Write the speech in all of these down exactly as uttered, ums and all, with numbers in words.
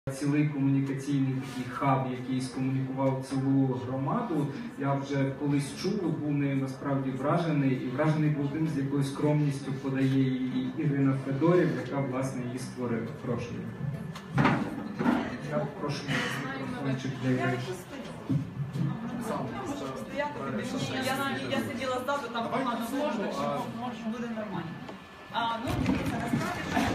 Цілий комунікаційний такий хаб, який скомунікував цілу громаду. Я вже колись чув, був нею насправді вражений, і вражений був тим, з якою скромністю подає її Ірина Федорів, яка, власне, її створила. Прошу. Я прошу мікрофончик для Ірини. Я сиділа ззаду, там погано сложно, що буде нормально. А, ну, дивіться, насправді,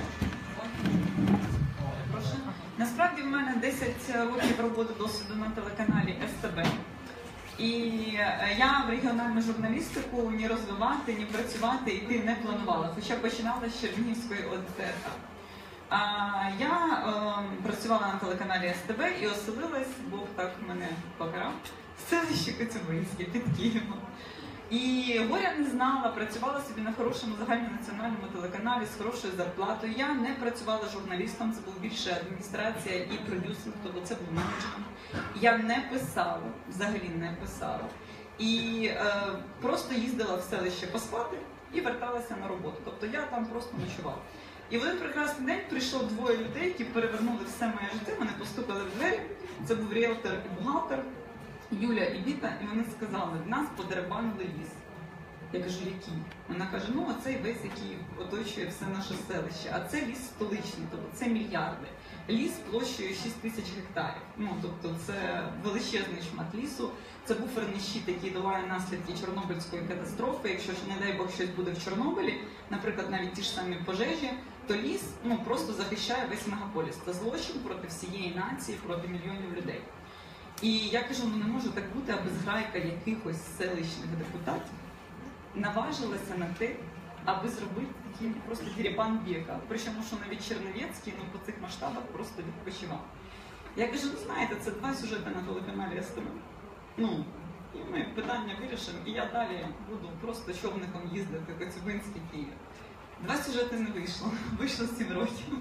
насправді в мене десять років роботи досвіду на телеканалі ес те бе. І я в регіональну журналістику ні розвивати, ні працювати йти не планувала, хоча починала з Чернігівської о де те ер ка. А, я е, працювала на телеканалі ес те бе і оселилась, Бог так мене покарав, в селищі Коцюбинське під Києвом. І горя не знала, працювала собі на хорошому загальнонаціональному телеканалі з хорошою зарплатою. Я не працювала журналістом, це був більше адміністрація і продюсинг, тобто це був менеджмент. Я не писала, взагалі не писала. І е, просто їздила в селище поспати і верталася на роботу. Тобто я там просто ночувала. І в один прекрасний день прийшло двоє людей, які перевернули все моє життя, мене постукали в двері. Це був ріелтор і бухгалтер, Юля і Віта, і вони сказали, нас подерибанили ліс. Я кажу, який? Вона каже, ну оцей весь, який оточує все наше селище, а це ліс столичний, тобто це мільярди. Ліс площею шість тисяч гектарів, ну тобто це величезний шмат лісу, це буферний щит, який долає наслідки Чорнобильської катастрофи. Якщо, не дай Бог, щось буде в Чорнобилі, наприклад, навіть ті ж самі пожежі, то ліс ну, просто захищає весь мегаполіс. Це злочин проти всієї нації, проти мільйонів людей. І я кажу, ну не може так бути, аби зграйка якихось селищних депутатів наважилася на те, аби зробити такий просто дерибан віка. Причому, що навіть Черновецький ну, по цих масштабах просто відпочивав. Я кажу, ну знаєте, це два сюжети на телеканалі ес те бе. Ну, і ми питання вирішимо, і я далі буду просто човником їздити в Коцюбинський Київ. Два сюжети не вийшло, вийшло сім років.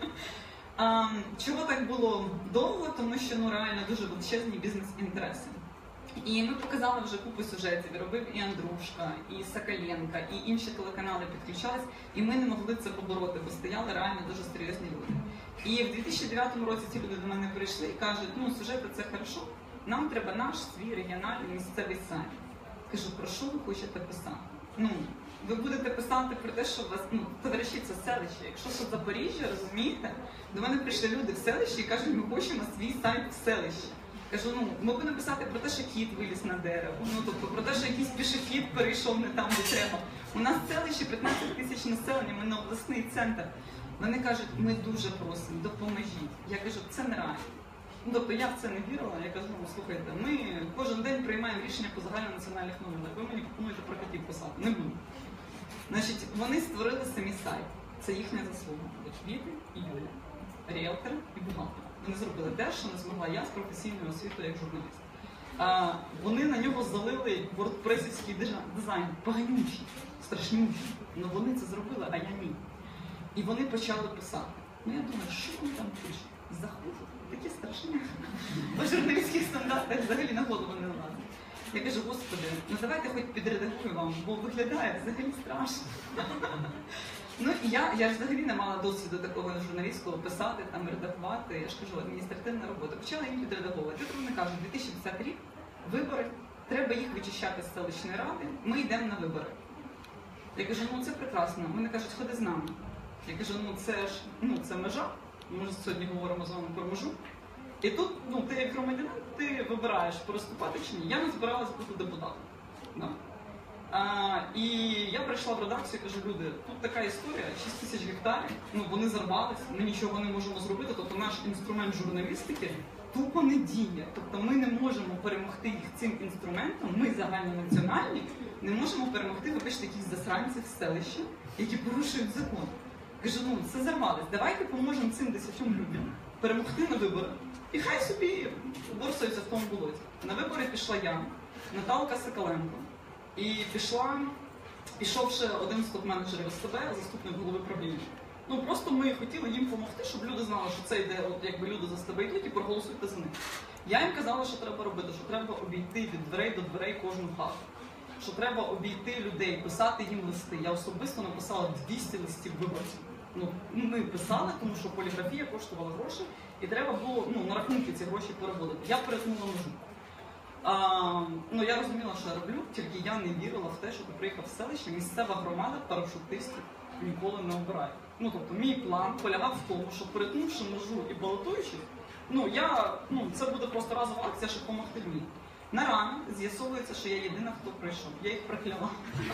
А, чого так було довго? Тому що ну, реально дуже величезні бізнес-інтереси. І ми показали вже купу сюжетів, робив і Андрушка, і Соколенко, і інші телеканали підключались, і ми не могли це побороти, бо стояли реально дуже серйозні люди. І в дві тисячі дев'ятому році ці люди до мене прийшли і кажуть, ну сюжети це хорошо, нам треба наш свій регіональний місцевий сайт. Кажу, про що ви хочете писати? Ну, ви будете писати про те, що у вас, ну, товариші, це селище. Якщо що Запоріжжя, розумієте, до мене прийшли люди в селищі і кажуть, ми хочемо свій сайт в селищі. Кажу, ну, ми будемо писати про те, що кіт виліз на дерево, ну, тобто про те, що якийсь пішохід перейшов не там, де треба. У нас в селищі п'ятнадцять тисяч населення, ми на обласний центр. Вони кажуть, ми дуже просимо, допоможіть. Я кажу, це не реально. Ну, тобто я в це не вірила, я кажу, ну, слухайте, ми кожен день приймаємо рішення по загальнонаціональних новинах, ви мені пропонуєте про котів писати, не буду. Значить, вони створили самі сайт, це їхня заслуга. Віти і Юля, ріелтор і бухгалтер. Вони зробили те, що не змогла я з професійною освітою як журналіст. А, вони на нього залили вордпресівський дизайн, поганючий, страшнючий. Ну вони це зробили, а я ні. І вони почали писати. Ну я думаю, що вони там пишуть? Заходять, такі страшні. По журналістських стандартах взагалі на голову не налазить. Я кажу, господи, ну давайте хоч підредагую вам, бо виглядає взагалі страшно. Ну і я, я ж взагалі не мала досвіду такого журналістського писати, там, редагувати, я ж кажу, адміністративна робота. Почала їм підредагувати. Тут вони кажуть, дві тисячі десятий рік, вибори, треба їх вичищати з селищної ради, ми йдемо на вибори. Я кажу, ну це прекрасно. Вони кажуть, ходи з нами. Я кажу, ну це ж, ну це межа, ми ж сьогодні говоримо з вами про межу. І тут, ну ти як громадянин, ти вибираєш, переступати чи ні. Я не збиралась бути депутатом. Да. А, і я прийшла в редакцію і кажу, люди, тут така історія, шість тисяч гектарів, ну вони зарвались, ми нічого не можемо зробити, тобто наш інструмент журналістики тупо не діє. Тобто ми не можемо перемогти їх цим інструментом, ми загальнонаціональні, не можемо перемогти, вибачте, якісь засранців з селища, які порушують закон. Кажу, ну це зарвались, давайте поможемо цим десятьом людям перемогти на вибори. І хай собі борсаються в тому болоті. На вибори пішла я, Наталка Соколенко. І пішла, пішов ще один з топ-менеджерів ес те бе, заступник голови правління. Ну просто ми хотіли їм допомогти, щоб люди знали, що це йде, от якби люди за ес те бе йдуть і проголосуйте за них. Я їм казала, що треба робити, що треба обійти від дверей до дверей кожну хату. Що треба обійти людей, писати їм листи. Я особисто написала двісті листів виборців. Ну, ми писали, тому що поліграфія коштувала гроші, і треба було ну, на рахунки ці гроші переводити. Я перетнула межу. А, ну, я розуміла, що я роблю, тільки я не вірила в те, що ти приїхав в селище, місцева громада парашутистів ніколи не обирає. Ну, тобто, мій план полягав в тому, що перетнувши межу і балотуючись, ну, я, ну, це буде просто разова акція, щоб допомогти мені. На рано з'ясовується, що я єдина, хто прийшов. Я їх прокляла.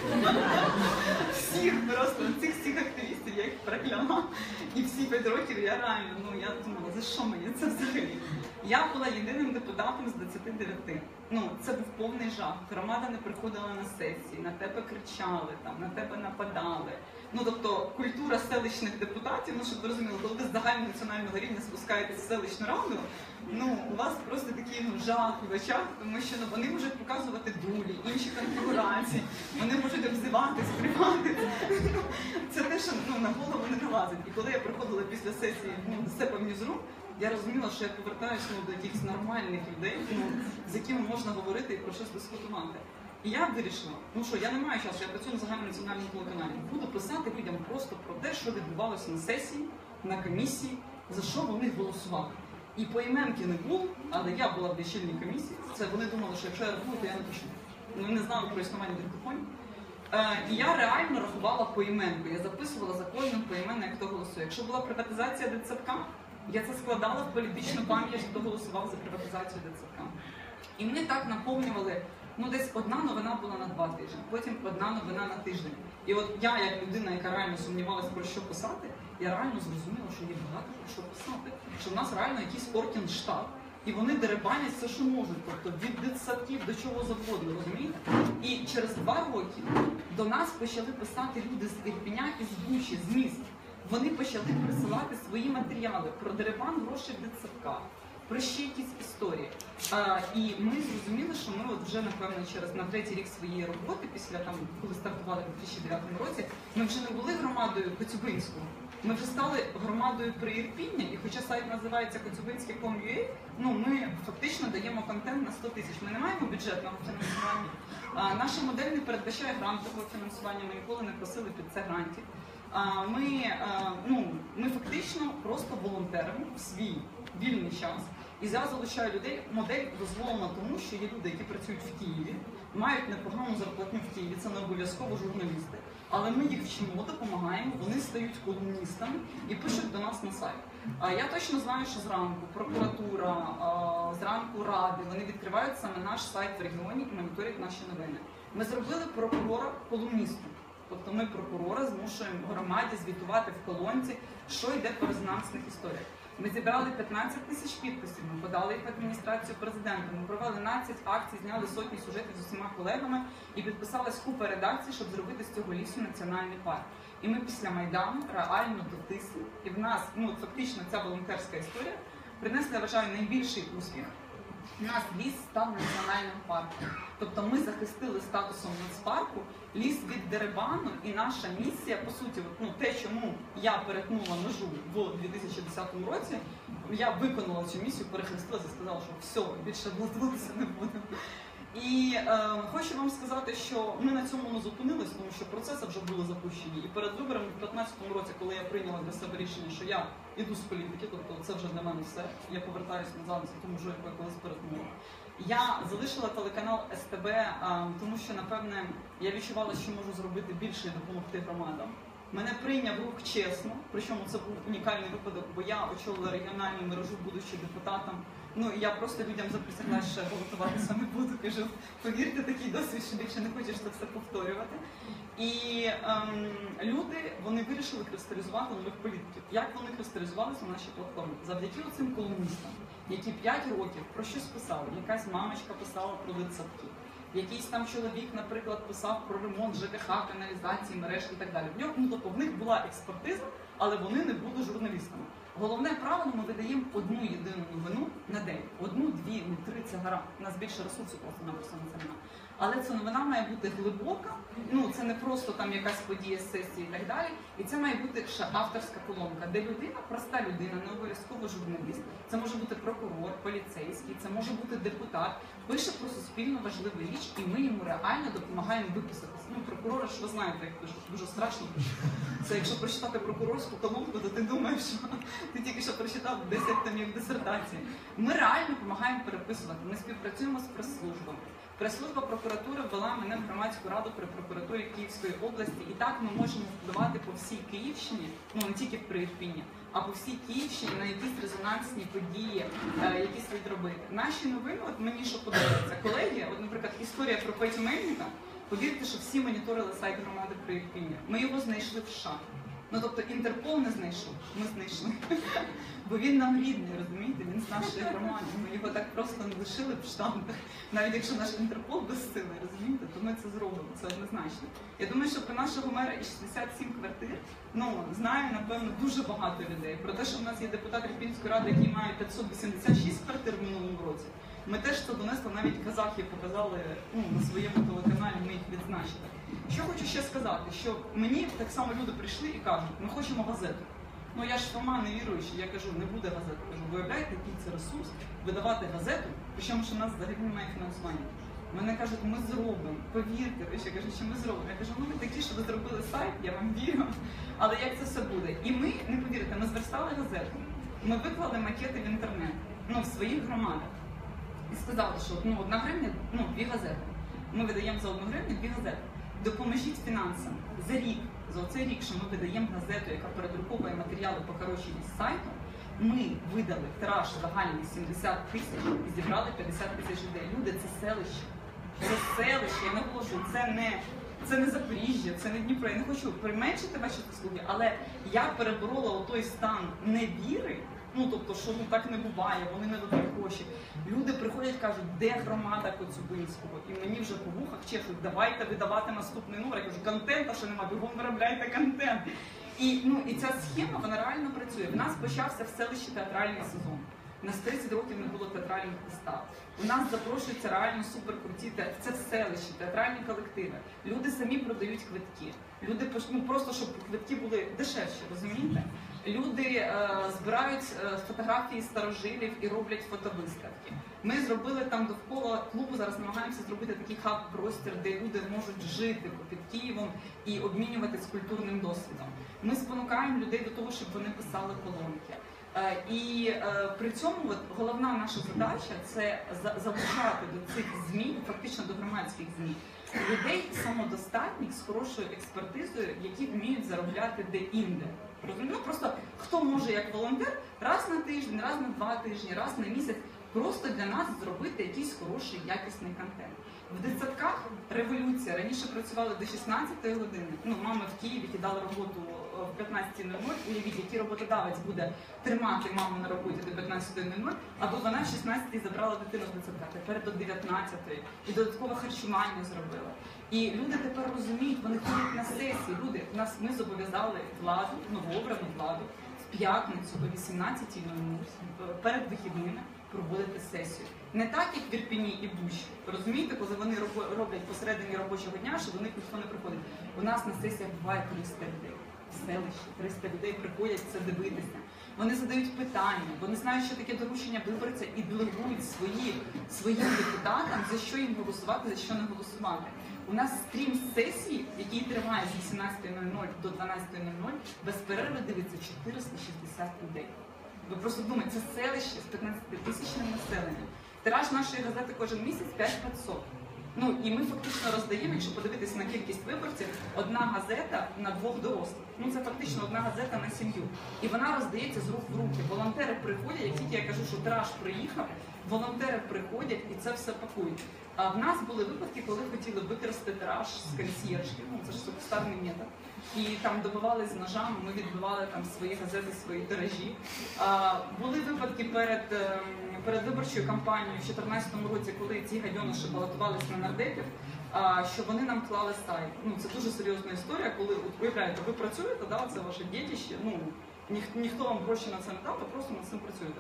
Всіх, просто цих всіх активістів я їх прокляла. І всі п'ять років я реально, ну, я думала, за що мені це взагалі? Я була єдиним депутатом з двадцяти дев'яти. Ну, це був повний жах. Громада не приходила на сесії, на тебе кричали, там, на тебе нападали. Ну, тобто, культура селищних депутатів, ну, щоб ви розуміли, коли ви з загальнонаціонального рівня спускаєтесь в селищну раду, ну, у вас просто такий ну, жах в очах, тому що ну, вони можуть показувати дулі, інші конфігурації, вони можуть обзивати, скривати. Це те, що ну, на голову не налазить. І коли я приходила після сесії ну, до себе в Ньюзрум, я розуміла, що я повертаюся ну, до якихось нормальних людей, ну, з якими можна говорити і про щось дискутувати. І я вирішила, ну що, я не маю часу, я працюю на загальнонаціональному телеканалі. Буду писати людям просто про те, що відбувалося на сесії, на комісії, за що вони голосували. І поіменки не було, але я була в лічильній комісії. Це вони думали, що якщо я рахую, то я напишу. Вони не знали про існування диктофонів. Е, і я реально рахувала поіменку. Я записувала за кожним поіменно, як хто голосує. Якщо була приватизація дитсадка, я це складала в політичну пам'ять, хто голосував за приватизацію дитсадка. І ми так наповнювали. Ну, десь одна новина була на два тижні, потім одна новина на тиждень. І от я, як людина, яка реально сумнівалася про що писати, я реально зрозуміла, що є багато про що писати. Що в нас реально якийсь оргкомштаб, і вони деребанять все, що можуть. Тобто від дитсадків до чого завгодно, розумієте? І через два роки до нас почали писати люди з Ірпеня і з Бучі, з міст. Вони почали присилати свої матеріали про деребан грошей в дитсадках, про ще якісь історії. А, і ми зрозуміли, що ми от вже, напевно, через на третій рік своєї роботи, після там, коли стартували в дві тисячі дев'ятому році, ми вже не були громадою Коцюбинського. Ми вже стали громадою Приірпіння, і хоча сайт називається коцюбинське крапка ком крапка ю а, ну, ми фактично даємо контент на сто тисяч. Ми не маємо бюджетного фінансування. А, наша модель не передбачає грантового фінансування, ми ніколи не просили під це грантів. А, ми, а, ну, ми фактично просто волонтеримо в свій вільний час. І я залучаю людей. Модель дозволена тому, що є люди, які працюють в Києві, мають непогану зарплатню в Києві, це не обов'язково журналісти. Але ми їх вчимо, допомагаємо, вони стають колумністами і пишуть до нас на сайт. А я точно знаю, що зранку прокуратура, зранку ради, вони відкривають саме наш сайт в регіоні і моніторять наші новини. Ми зробили прокурора колумністом. Тобто ми прокурора змушуємо громаді звітувати в колонці, що йде по резонансних історіях. Ми зібрали п'ятнадцять тисяч підписів, ми подали їх в адміністрацію президента, ми провели дванадцять акцій, зняли сотні сюжетів з усіма колегами і підписалась купа редакцій, щоб зробити з цього лісу національний парк. І ми після Майдану реально дотисли. І в нас, ну фактично, ця волонтерська історія принесла, я вважаю, найбільший успіх. У нас ліс став національним парком. Тобто ми захистили статусом нацпарку ліс від дерибану, і наша місія, по суті, ну, те, чому я перетнула межу в дві тисячі десятому році, я виконала цю місію, перехрестилася і сказала, що все, більше блудитися не будемо. І е, хочу вам сказати, що ми на цьому не зупинились, тому що процеси вже були запущені. І перед виборами в п'ятнадцятому році, коли я прийняла для себе рішення, що я йду з політики, тобто це вже для мене все, я повертаюся назад за тому, що я колись перетнула. Я залишила телеканал ес те бе, е, тому що, напевне, я відчувала, що можу зробити більше і допомогти громадам. Мене прийняв рух чесно, причому це був унікальний випадок, бо я очолила регіональну мережу, будучи депутатом. Ну, і я просто людям заприсягла, що балотуватися не буду, кажу, повірте, такий досвід, що більше не хочеш це все повторювати. І ем, люди, вони вирішили кристалізувати нових політиків. Як вони кристалізувалися на нашій платформі? Завдяки оцим колумністам, які п'ять років про щось писали. Якась мамочка писала про дитсадки. Якийсь там чоловік, наприклад, писав про ремонт же ка ха, каналізації, мереж і так далі. В нього, ну, тобто, в них була експертиза, але вони не були журналістами. Головне правило, ми видаємо одну єдину новину на день. Одну, дві, не три, це гара. У нас більше ресурсу просто напросто на це немає. Але ця новина має бути глибока, ну це не просто там якась подія з сесії і так далі. І це має бути ще авторська колонка, де людина, проста людина, не обов'язково журналіст, це може бути прокурор, поліцейський, це може бути депутат, пише про суспільно важливу річ, і ми йому реально допомагаємо виписатися. Ну, прокурора ж ви знаєте, як пишуть, дуже страшно. Це якщо прочитати прокурорську колонку, то ти думаєш, що ти тільки що прочитав десять томів дисертації. Ми реально допомагаємо переписувати, ми співпрацюємо з прес-службами. Прес-служба прокуратури ввела мене в громадську раду при прокуратурі Київської області, і так ми можемо впливати по всій Київщині, ну не тільки в Приірпінні, а по всій Київщині на якісь резонансні події, е, які слід робити. Наші новини, от мені що подобається, колеги, от, наприклад, історія про Петю Мельника, повірте, що всі моніторили сайт громади Приірпіння. Ми його знайшли в США. Ну, тобто Інтерпол не знайшов, ми знайшли. Бо він нам рідний, розумієте, він з нашої громади. Ми його так просто не лишили в Штатах. Навіть якщо наш Інтерпол безсилий, розумієте, то ми це зробимо, це однозначно. Я думаю, що про нашого мера і шістдесят сім квартир, ну, знає, напевно, дуже багато людей. Про те, що в нас є депутат Ірпінської ради, який має п'ятсот вісімдесят шість квартир в минулому році. Ми теж це донесли, навіть казахи показали ну, на своєму телеканалі, ми їх відзначили. Що хочу ще сказати, що мені так само люди прийшли і кажуть, ми хочемо газету. Ну я ж сама не віруючи, я кажу, не буде газети. Кажу, виявляєте, який це ресурс видавати газету, причому що в нас взагалі немає фінансування. Мене кажуть, ми зробимо, повірте, ви ще кажуть, що ми зробимо. Я кажу, ну ви такі, що ви зробили сайт, я вам вірю, але як це все буде? І ми, не повірите, ми зверстали газету, ми виклали макети в інтернет, ну в своїх громадах. І сказали, що ну, одна гривня, ну дві газети. Ми видаємо за одну гривню дві газети. Допоможіть фінансам. За рік, за оцей рік, що ми видаємо газету, яка передруковує матеріали по коротшість сайту, ми видали тираж загальний сімдесят тисяч і зібрали п'ятдесят тисяч людей. Люди, це селище. Це селище, я наголошую, це не, це не Запоріжжя, це не Дніпро. Я не хочу применшити ваші заслуги, але я переборола той стан невіри. Ну, тобто, що ну, так не буває, вони не дають гроші. Люди приходять, кажуть, де громада Коцюбинського? І мені вже по вухах чешуть, давайте видавати наступний номер. Я кажу, контента ще немає, бігом виробляйте контент. І, ну, і ця схема, вона реально працює. В нас почався в селищі театральний сезон. У нас тридцять років не було театральних вистав. У нас запрошуються реально суперкруті те. Це в селищі, театральні колективи. Люди самі продають квитки. Люди ну, просто, щоб квитки були дешевші, розумієте? Люди е, збирають е, фотографії старожилів і роблять фотовиставки. Ми зробили там довкола клубу, зараз намагаємося зробити такий хаб-простір, де люди можуть жити під Києвом і обмінюватись культурним досвідом. Ми спонукаємо людей до того, щоб вони писали колонки. Е, і е, при цьому от, головна наша задача – це за, залучати до цих ЗМІ, фактично до громадських ЗМІ, людей самодостатніх, з хорошою експертизою, які вміють заробляти де-інде. Ну, просто хто може як волонтер раз на тиждень, раз на два тижні, раз на місяць просто для нас зробити якийсь хороший, якісний контент. В дитсадках революція. Раніше працювали до шістнадцятої години. Ну, мами в Києві кидали роботу в п'ятнадцятій нуль нуль. Уявіть, який роботодавець буде тримати маму на роботі до п'ятнадцятої нуль нуль, або вона в шістнадцятій забрала дитину з дитсадка. Тепер до дев'ятнадцятої. І додаткове харчування зробила. І люди тепер розуміють, вони ходять на сесії. Люди, нас ми зобов'язали владу, новообрану владу, в п'ятницю о вісімнадцятій нуль нуль перед вихідними проводити сесію. Не так, як в Ірпені і Бучі. Розумієте, коли вони роблять посередині робочого дня, що до них ніхто не приходить. У нас на сесіях буває триста людей. В селищі триста людей приходять це дивитися. Вони задають питання, вони знають, що таке доручення виборця і делегують свої, своїм депутатам, за що їм голосувати, за що не голосувати. У нас стрім сесії, який триває з вісімнадцятої нуль нуль до дванадцятої нуль нуль, без перерви дивиться чотириста шістдесят людей. Ви просто думаєте, це селище з п'ятнадцятитисячним населенням. Тираж нашої газети кожен місяць п'ять тисяч п'ятсот. Ну, і ми фактично роздаємо, якщо подивитися на кількість виборців, одна газета на двох дорослих. Ну, це фактично одна газета на сім'ю. І вона роздається з рук в руки. Волонтери приходять, як тільки я кажу, що тираж приїхав, волонтери приходять і це все пакують. А в нас були випадки, коли хотіли використати тираж з консьєржки, ну, це ж субстарний метод. І там добивались ножами, ми відбивали там свої газети, свої тиражі. А, були випадки перед, перед виборчою кампанією в дві тисячі чотирнадцятому році, коли ці гадьониші балотувалися на нардепів, а, що вони нам клали сайт. Ну, це дуже серйозна історія, коли, от, уявляєте, ви працюєте, да, це ваше дітище, ну, ніх, ніхто вам гроші на це не дав, ви просто над цим працюєте.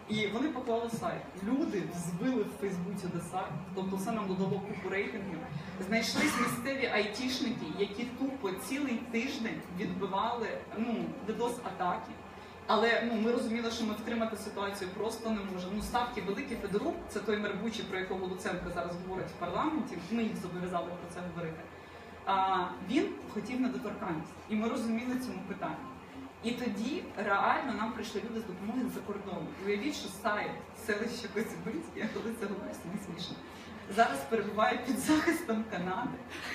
І вони поклали сайт. Люди збили в Фейсбуці де сайт, тобто це нам додало купу рейтингів. Знайшлись місцеві айтішники, які тупо цілий тиждень відбивали ну, дедос-атаки. Але ну, ми розуміли, що ми втримати ситуацію просто не можемо. Ну, ставки великі. Федорук, це той Мербучий, про якого Луценко зараз говорить в парламенті, ми їх зобов'язали про це говорити. А, він хотів недоторканність. І ми розуміли цьому питанню. І тоді реально нам прийшли люди з допомоги з-за кордону. Уявіть, що сайт селища Коцюбинське, я коли це говорю, це не смішно, зараз перебуває під захистом Канади.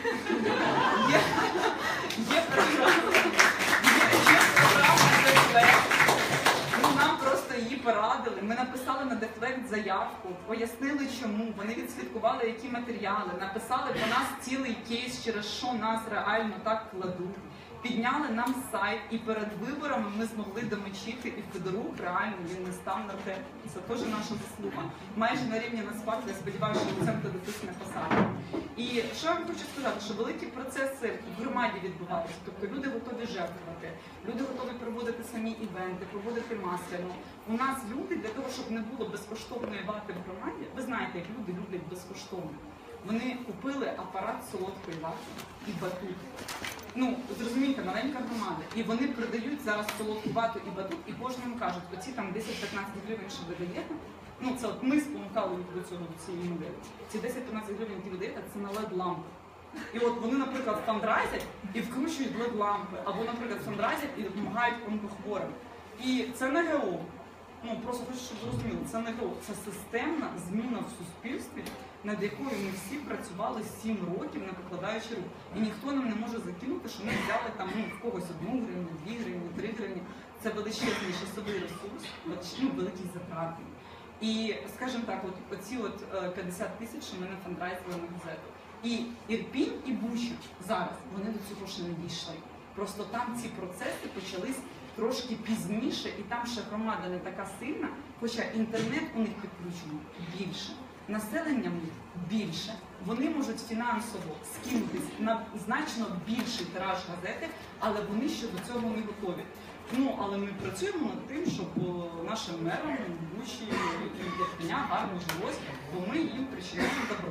Є, є програма, є, є програма Дефлект. Ну, нам просто її порадили. Ми написали на Дефлект заявку, пояснили чому, вони відслідкували, які матеріали, написали по нас цілий кейс, через що нас реально так кладуть. Підняли нам сайт, і перед виборами ми змогли домочити, і Федорук реально він не став на те. Це теж наша заслуга. Майже на рівні Нацпарку, я сподіваюся, що Луценко дописне посаду. І що я вам хочу сказати, що великі процеси в громаді відбувалися. Тобто люди готові жертвувати, люди готові проводити самі івенти, проводити масляно. У нас люди, для того, щоб не було безкоштовної вати в громаді, ви знаєте, як люди люблять безкоштовно. Вони купили апарат солодкої вати і батут. Ну, зрозумійте, маленька громада. І вони продають зараз солодку вату і батут, і кожному кажуть, оці там десять-п'ятнадцять гривень, що ви даєте, ну, це от ми спонукали їх до цього, до цієї моделі. Ці десять-п'ятнадцять гривень, які ви даєте, це на лед-лампи. І от вони, наприклад, фандрайзять і вкручують лед-лампи, або, наприклад, фандрайзять і допомагають онкохворим. І це не ГО. Ну, просто хочу, щоб ви розуміли, це не ГО, це системна зміна в суспільстві, над якою ми всі працювали сім років, не покладаючи рук. І ніхто нам не може закинути, що ми взяли там ну, в когось одну гривню, дві гривні, три гривні. Це величезний часовий ресурс, ну, великий затрати. І, скажімо так, от, оці от п'ятдесят тисяч, що ми не фандрайзили на газету. І Ірпінь, і Буча зараз, вони до цього ще не дійшли. Просто там ці процеси почались трошки пізніше, і там ще громада не така сильна, хоча інтернет у них підключено більше. Населення в них більше, вони можуть фінансово скинутись на значно більший тираж газети, але вони ще до цього не готові. Ну, але ми працюємо над тим, щоб нашим мерам, Бучі і Ірпеня гарно жилось, бо ми їм причиняємо добро.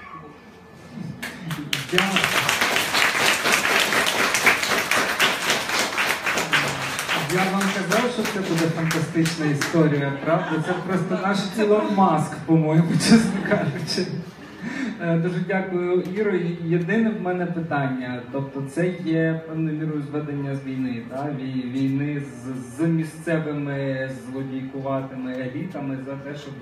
Я вам казав, що це буде фантастична історія, правда? Це просто наш Ілон Маск, по-моєму, чесно кажучи. Дуже дякую, Іро. Єдине в мене питання, тобто це є певною мірою зведення з війни, так? Війни з, з місцевими злодійкуватими елітами за те, щоб,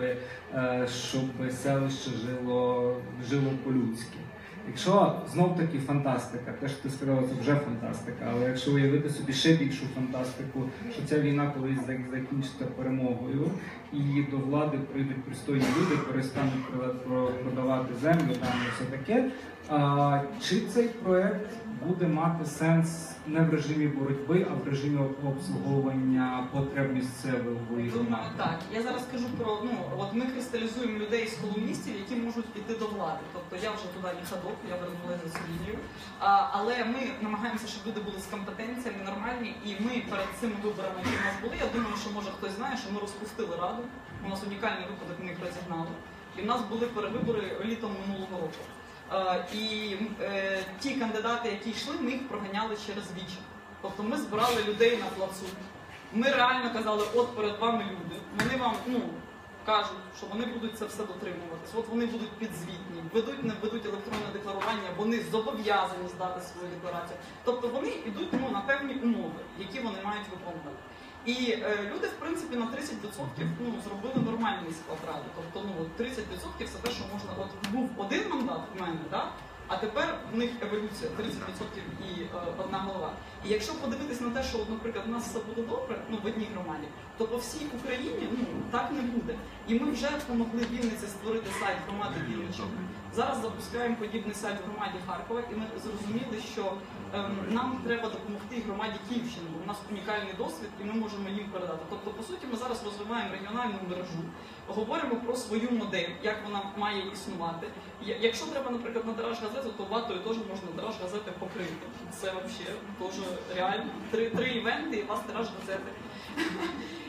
щоб селище жило, жило по-людськи. Якщо знов-таки фантастика, те, що ти сказала, це вже фантастика, але якщо уявити собі ще більшу фантастику, що ця війна колись закінчиться перемогою, і до влади прийдуть пристойні люди, перестануть продавати землю, там і все таке, а, чи цей проект буде мати сенс не в режимі боротьби, а в режимі обслуговування потреб місцевої Думаю, громади? так. Я зараз скажу про, ну, от ми кристалізуємо людей з колумністів, які можуть піти до влади. Тобто я вже туди не ходок, я вернулася за цю лінію. А, але ми намагаємося, щоб люди були з компетенціями нормальні, і ми перед цими виборами, які в нас були, я думаю, що може хтось знає, що ми розпустили раду, у нас унікальний випадок, ми їх розігнали. І в нас були перевибори літом минулого року. Е, і е, ті кандидати, які йшли, ми їх проганяли через вічі. Тобто ми збирали людей на плацу. Ми реально казали, от перед вами люди. Вони вам ну, кажуть, що вони будуть це все дотримуватись. От вони будуть підзвітні, ведуть, не ведуть електронне декларування, вони зобов'язані здати свою декларацію. Тобто вони йдуть ну, на певні умови, які вони мають виконувати. І е, люди, в принципі, на тридцять відсотків ну, зробили нормальний склад ради. Тобто ну, тридцять відсотків це те, що можна... От був один мандат в мене, да? А тепер в них еволюція тридцять відсотків і е, одна голова. І якщо подивитись на те, що, от, наприклад, у нас все буде добре, ну, в одній громаді, то по всій Україні ну, так не буде. І ми вже допомогли Вінниці створити сайт громади Вінниччини. Зараз запускаємо подібний сайт в громаді Харкова, і ми зрозуміли, що ем, нам треба допомогти громаді Київщини, бо у нас унікальний досвід, і ми можемо їм передати. Тобто, по суті, ми зараз розвиваємо регіональну мережу, говоримо про свою модель, як вона має існувати. Якщо треба, наприклад, на Держгазету, то ватою теж можна Держгазети покрити. Це взагалі теж реально. Три, три івенти і у вас Держгазети.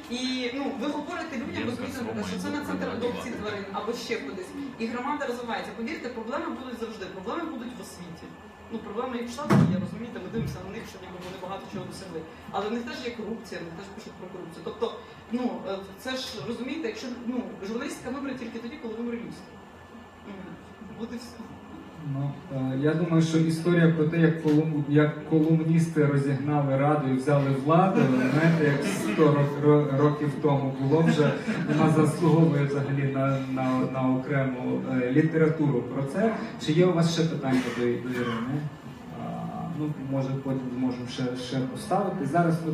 І ну, ви говорите людям, розумієте, що це на центр адопції тварин або ще кудись. І громада розвивається. Повірте, проблеми будуть завжди. Проблеми будуть в освіті. Ну, проблеми і в Штатах є, розумієте, ми дивимося на них, що ніби вони багато чого досягли. Але в них теж є корупція, вони теж пишуть про корупцію. Тобто, ну, це ж, розумієте, якщо, ну, журналістика вибере тільки тоді, коли вимре людство. От і все. Ну, е, я думаю, що історія про те, як, колум... як колумністи розігнали раду і взяли владу, знаєте, як сто рок- років тому було вже, вона заслуговує взагалі на, на, на окрему е, літературу про це. Чи є у вас ще питання до, до Ірини? А, ну, може, потім зможемо ще, ще поставити. Зараз ми